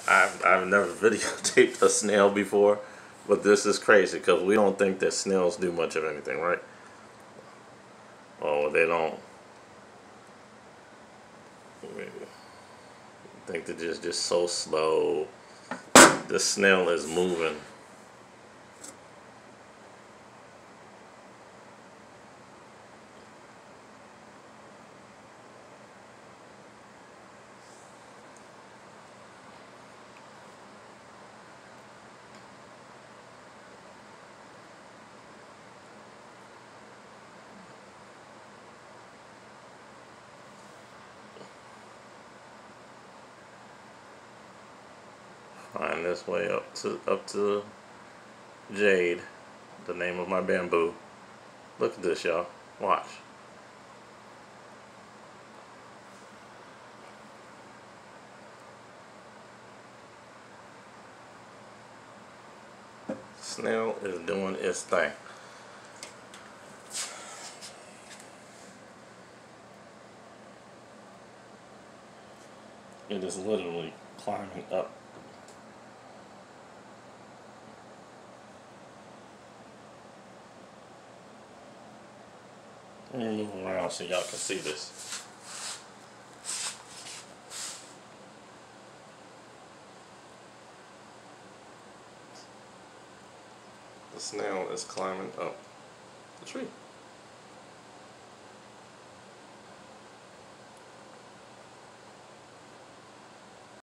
I've never videotaped a snail before, but this is crazy because we don't think that snails do much of anything, right? Oh, they don't. I think they're just so slow. The snail is moving. Find this way up to Jade, the name of my bamboo. Look at this, y'all. Watch. Snail is doing its thing. It is literally climbing up. Let me move around so y'all can see this. The snail is climbing up the tree.